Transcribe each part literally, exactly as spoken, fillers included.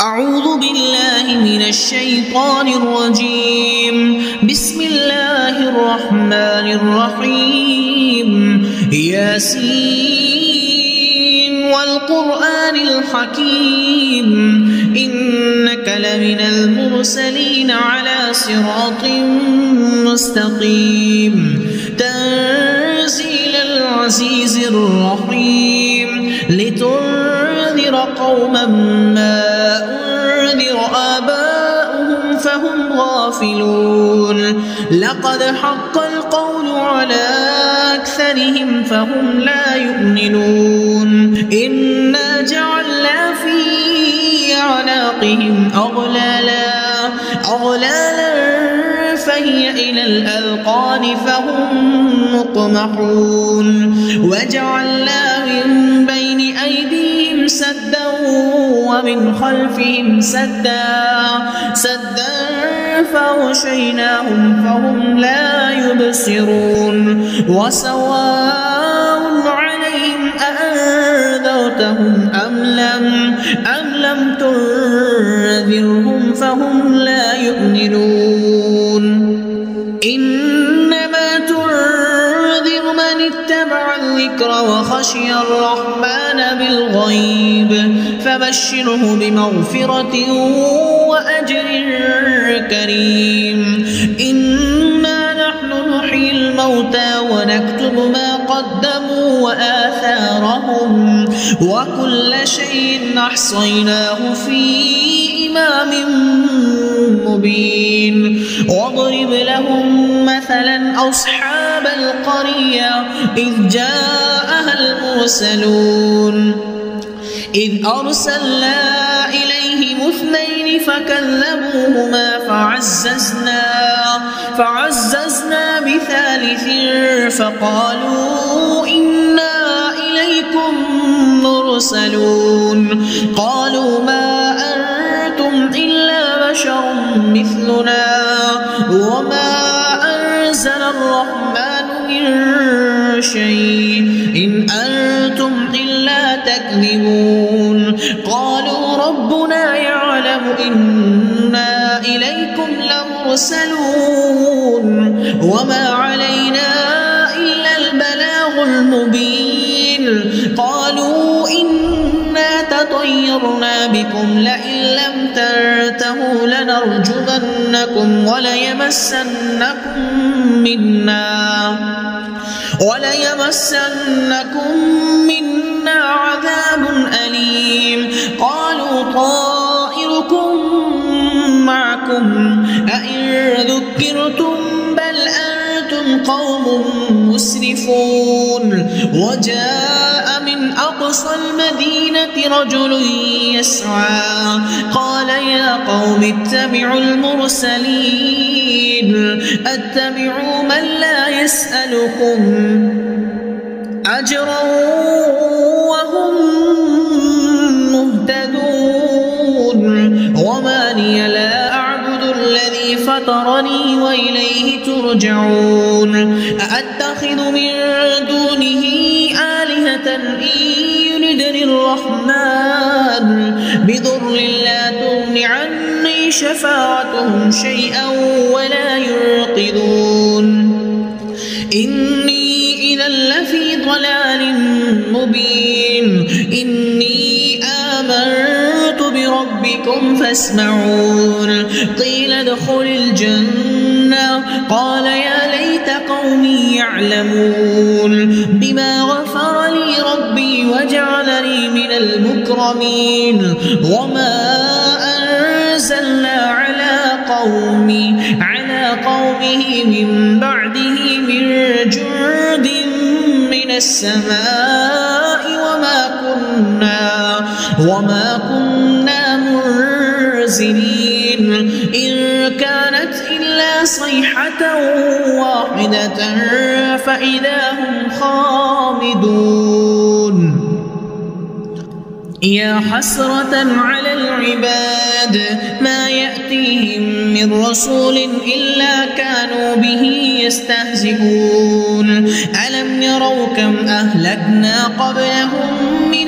أعوذ بالله من الشيطان الرجيم. بسم الله الرحمن الرحيم. ياسين والقرآن الحكيم إنك لمن المرسلين على صراط مستقيم. تنزيل العزيز الرحيم لتنذر قوما ما أنذر آباؤهم فهم غافلون. لقد حق القول على أكثرهم فهم لا يؤمنون. إنا جعلنا في أعناقهم أغلالا أغلالا فهي إلى الأذقان فهم مقمحون. وجعلنا من بين أيديهم سدا ومن خلفهم سدا سدا فغشيناهم فهم لا يبصرون. وسواء عليهم أأنذرتهم أم لم أم لم تنذرهم فهم لا يؤمنون. إنما تنذر من اتبع الذكر وخشي الرحمن بالغيب فبشره بمغفرة وأجر كريم. إنا نحن نحيي الموتى ونكتب ما قدموا وآثارهم وكل شيء أحصيناه في إمام مبين. واضرب لهم مثلا أصحاب القرية إذ جاءها المرسلون إذ أرسلنا إليهم اثنين فكذبوهما فعززنا فعززنا بثالث فقالوا إنا إليكم مرسلون. قالوا ما أنتم إلا بشر مثلنا وما أنزل الرحمن من شيء إن أنتم إلا تكذبون. قالوا ربنا يعلم إنا إليكم لمرسلون وما علينا إلا البلاغ المبين. قالوا إنا تطيرنا بكم لئن لم تنتهوا لنرجمنكم وليمسنكم منا وليمسنكم منا عذاب أليم. قالوا طائركم معكم أئن ذكرتم بل أنتم قوم مسرفون. وجاء من أقصى المدينة رجل يسعى قال يا قوم اتبعوا المرسلين اتبعوا من لا يسألكم أجرا وهم مهتدون. وما لي لا أعبد الذي فطرني وإليه ترجعون. أأتخذ من دونه آلهة إن يردني الرحمن بضر لا تغن عني شفاعتهم شيئا ولا ينقذون. إني إذا لفي ضلال مبين. إني آمنت بربكم فاسمعون. قيل ادخل الجنة قال يا ليت قومي يعلمون بما غفر لي ربي وجعلني من المكرمين. وما أنزلنا على قومي على قومه من بعده من جند من السماء وما كنا وما كنا منزلين. إن كانت إلا صيحة واحدة فإذا هم خامدون. يا حسرة على العباد ما يأتيهم من رسول إلا كانوا به يستهزئون. ألم يروا كم أهلكنا قبلهم من القرون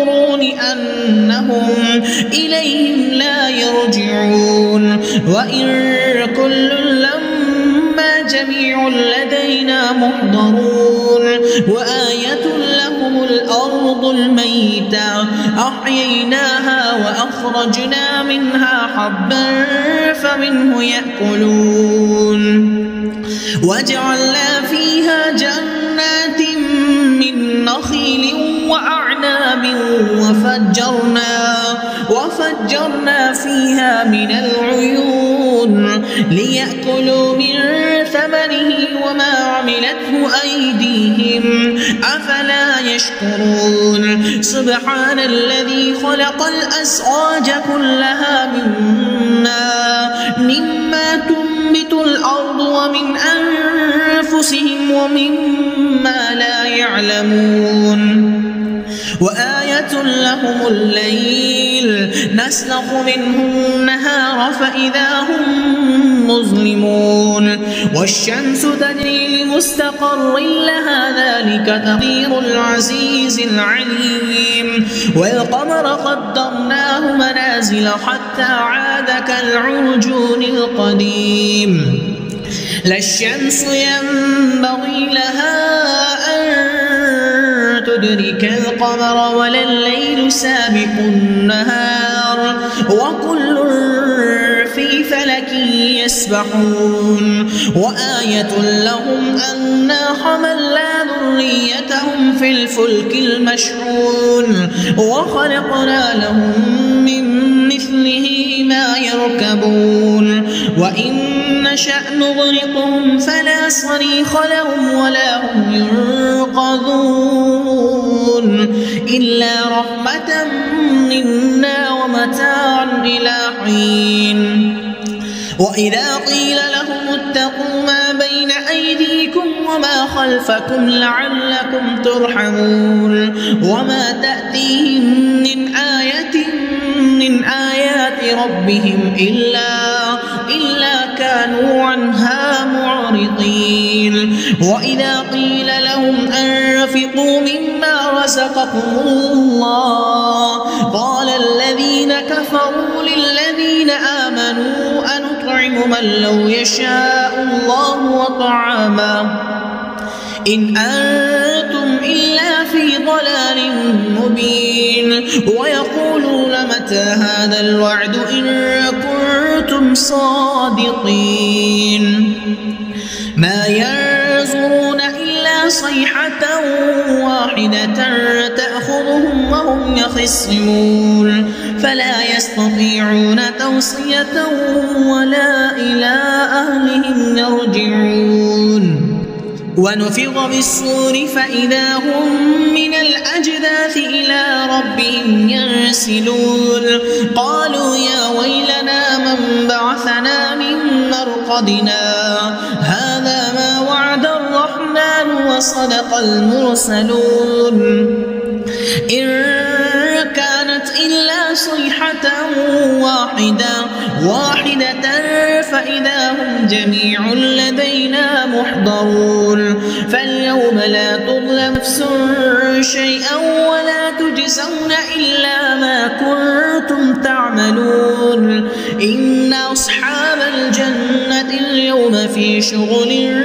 القرون أنهم إليهم لا يرجعون وإن كل لما جميع لدينا محضرون وآية لهم الأرض الميتة أحييناها وأخرجنا منها حبا فمنه يأكلون وجعلنا فيها جنات من نخيل وأعناب وفجرنا وفجرنا فيها من العيون ليأكلوا من ثمره وما عملته أيديهم أفلا يشكرون سبحان الذي خلق الأزواج كلها مما مما تنبت الأرض ومن أنفسهم ومما لا يعلمون وآية لهم الليل نسلخ منه النهار فإذا هم مظلمون والشمس تجري لمستقر لها ذلك تقدير العزيز العليم والقمر قدرناه منازل حتى عاد كالعرجون القديم لا الشمس ينبغي لها أن تدرك القمر ولا الليل سابق النهار وكل في فلك يسبحون وآية لهم أنا حملنا ذريتهم في الفلك المشحون وخلقنا لهم من مثله ما يركبون وإن نشأ نغرقهم فلا صريخ لهم ولا هم ينقذون إلا رحمة منا ومتاعا إلى حين وإذا قيل لهم اتقوا ما بين أيديكم وما خلفكم لعلكم ترحمون وما تأتيهم من آية من آيات ربهم إلا إلا كانوا عنها معرضين وإذا قيل لهم أنفقوا مما رزقكم الله قال الذين كفروا للذين آمنوا أنطعم من لو يشاء الله وطعاما إن أنتم إلا في ضلال مبين ويقولون متى هذا الوعد إن كنتم صادقين ما ينظرون إلا صيحة واحدة تأخذهم وهم يخصمون فلا يستطيعون توصية ولا إلى أهلهم يرجعون ونفخ بالصور فإذا هم من الأجداث إلى ربهم ينسلون قالوا يا ويلنا من بعثنا من مرقدنا هذا ما وعد الرحمن وصدق المرسلون إن كانت إلا صيحة واحدة واحدة فإذا هم جميع لدينا محضرون فاليوم لا تظلم نفس شيئا ولا تجزون إلا ما كنتم تعملون إن أصحاب الجنة اليوم في شغل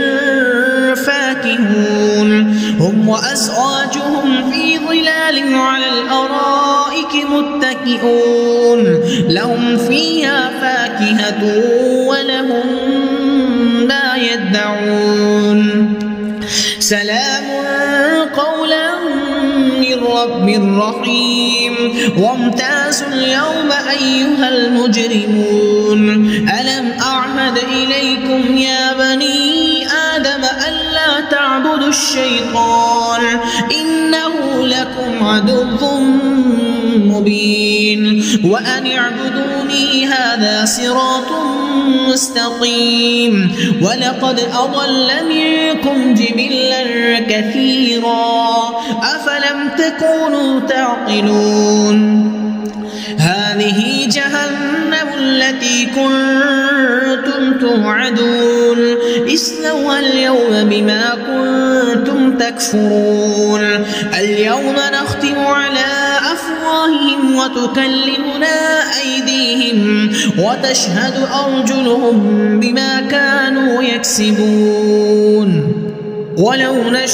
فاكهون هم وأزواجهم في ظلال على الأرائك متكئون لهم فيها فاكهة ولهم ما يدعون سلام قولا من رب رحيم وامتازوا اليوم أيها المجرمون ألم أعهد إليكم يا بني آدم ألا تعبدوا الشيطان إنه لكم عدو مبين وأن اعبدوني هذا صراط مستقيم ولقد أضل منكم جبلا كثيرا أفلم تكونوا تعقلون هذه جهنم التي كنتم توعدون اصلوها اليوم بما كنتم تكفرون اليوم نختم على أفواههم بأفواههم وتكلمنا أيديهم وتشهد أرجلهم بما كانوا يكسبون ولو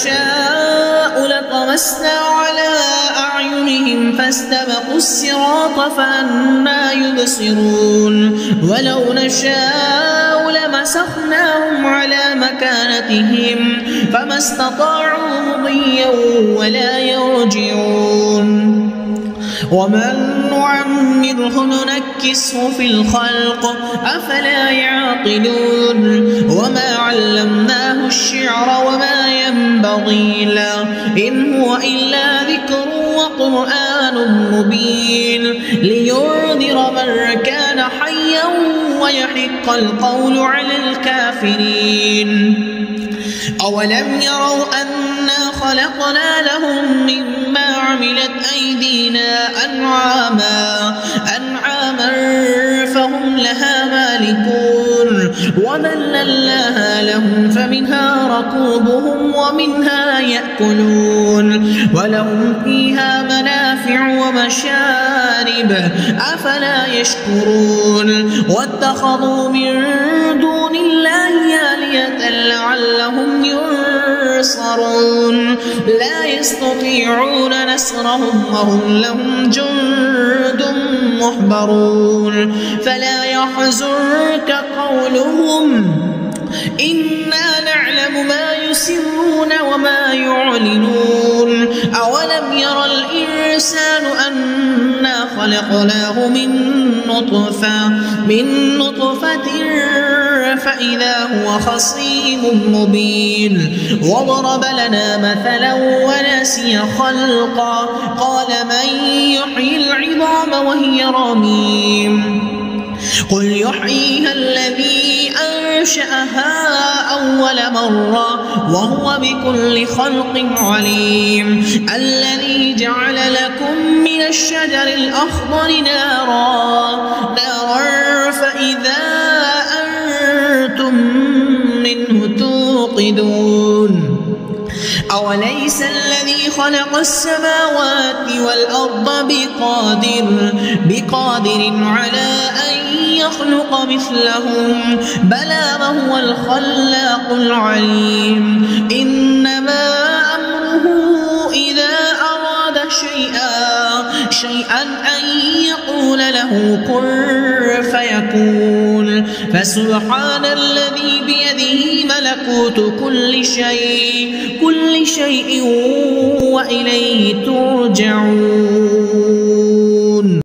نشاء لطمسنا على أعينهم فاستبقوا الصراط فأنى يبصرون ولو نشاء لمسخناهم على مكانتهم فما استطاعوا مضيا ولا يرجعون ومن نعمره ننكسه في الخلق أفلا يعقلون وما علمناه الشعر وما ينبغي له إن هو إلا ذكر وقرآن مبين لينذر من كان حيا ويحق القول على الكافرين أولم يروا أنا خلقنا لهم مما عملت أيدينا أنعاما أنعاما فهم لها مالكون وذللناها لهم فمنها ركوبهم ومنها يأكلون ولهم فيها منافع ومشارب أفلا يشكرون واتخذوا من دون الله آلهة لعلهم ينصرون لا يستطيعون نصرهم وهم لهم جند محضرون فلا يحزنك قولهم إنا نعلم ما يسرون وما يعلنون أولم ير الإنسان أنا خلقناه من نطفة من نطفة فإذا هو خصيم مبين وضرب لنا مثلا ونسي خلقا قال من يحيي العظام وهي رميم قل يحييها الذي أنشأها أول مرة وهو بكل خلق عليم الذي جعل لكم من الشجر الأخضر نارا نارا فإذا أنتم منه توقدون أوليس الذي خلق السماوات والأرض بقادر بقادر على أن يخلق مثلهم بلى وهو الخلاق العليم إنما أمره إذا أراد شيئا شيئا أن يقول له كن فيكون فسبحان الذي بيده ملكوت كل شيء كل شيء وإليه ترجعون.